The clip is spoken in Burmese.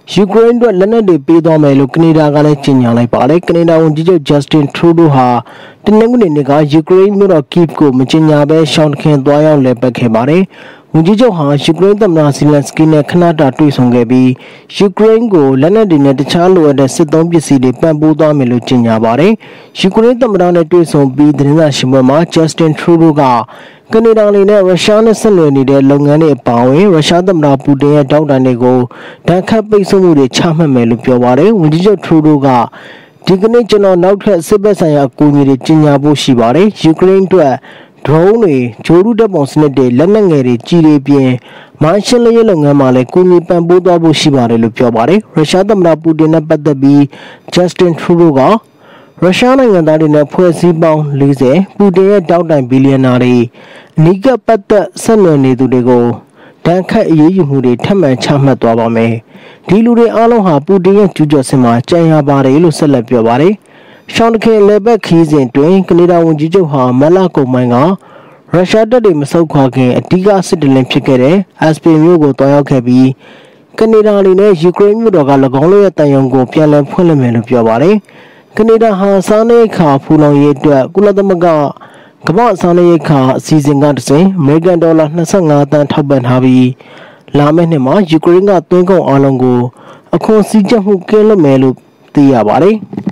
ယူကရိန်းတို့လက်နက်တွေပေးသွားမယ်လို့ကနေဒါကလည်းကြေညာလိုက်ပါတယ်ကနေဒါဝန်ကြီးချုပ်ဂျက်စတင်ထရူဒိုဟာတနင်္ဂနွေနေ့ကယူကရိန်းမြို့တော်ကိဗ်ကိုမကြေညာဘဲရှောင်းတခင်သွားရောက်လည်ပတ်ခဲ့ပါတယ်ဝန်ကြီးချုပ်ဟာယူကရိန်းသမ္မတဇီလန်စကီနဲ့ခဏတာတွေ့ဆုံခဲ့ပြီးယူကရိန်းကိုလက်နက်တွေနဲ့တခြားလိုအပ်တဲ့စစ်သုံးပစ္စည်းတွေပံ့ပိုးသွားမယ်လို့ကြေညာပါတယ်ယူကရိန်းသမ္မတနဲ့တွေ့ဆုံပြီးသတင်းစာရှင်းပွဲမှာဂျက်စတင်ထရူဒိုကကနေဒါအနေနဲ့ရုရှားနဲ့ဆက်နွယ်နေတဲ့လုပ်ငန်းတွေအပါအဝင်ရုရှားသမ္မတပူတင်ရဲ့တောင်းတတွေကိုဒဏ်ခတ်ပိတ်ဆို့မှုတွေချမှတ်မယ်လို့ပြောပါတယ်ဝန်ကြီးချုပ်ထရူဒိုကဒီကနေ့ကျွန်တော်နောက်ထပ်စစ်ဘက်ဆိုင်ရာအကူအညီတွေကြီးညာဖို့ရှိပါတယ်ယူကရိန်းအတွက်ဒရုန်းတွေဂျိုရူတပ်ပုံစနစ်တွေလက်နက်ငယ်တွေကြီးတွေပြင်မိုင်းရှင်းလင်းရေးလုပ်ငန်းမှာလည်းကူညီပံ့ပိုးသွားဖို့ရှိပါတယ်လို့ပြောပါတယ်ရုရှားသမ္မတပူတင်နဲ့ပတ်သက်ပြီးဂျက်စတင်ထရူဒိုကရုရှားနိုင်ငံသားတွေနဲ့ဖွဲ့စည်းပေါင်း40ပူတင်ရဲ့တောက်တိုင်ဘီလီယံနာတွေအနီးကပ်ပတ်သက်ဆက်နွယ်နေသူတွေကိုဒဏ်ခတ်အရေးယူမှုတွေထပ်မံချမှတ်သွားပါမယ်ဒီလူတွေအားလုံးဟာပူတင်ရဲ့ကျူးကျော်စစ်မှာကြံရပါတယ်လို့ဆက်လက်ပြောပါတယ်ရှောင်းတခင်လေဘက်ခီးစဉ်တွင်ကနေဒါဝန်ကြီးချုပ်ဟာမက်လာကုံမိုင်းကရုရှားတပ်တွေမဆုတ်ခွာခင်အဓိကစစ်တလင်းဖြစ်ခဲ့တဲ့အက်စပင်မြို့ကိုတွားရောက်ခဲ့ပြီးကနေဒါအနေနဲ့ယူကရိန်းမြို့တော်က၎င်းတို့ရဲ့တန်ယုံကိုပြန်လည်ဖွင့်လှစ်မယ်လို့ပြောပါတယ်ကနေဒါဟာစားနပ်ရိက္ခာဖူလုံရေးအတွက်ကုလသမဂ္ဂကမ္ဘာစားနပ်ရိက္ခာအစီအစဉ်ကတစဉ်အမေရိကန်ဒေါ်လာ25သန်းထောက်ပံ့ထားပြီးလာမယ့်နှစ်မှာယူကရိန်းကသွင်းကုန်အားလုံးကိုအခွန်စည်းကြပ်မှုကင်းလွတ်မယ်လို့သိရပါတယ်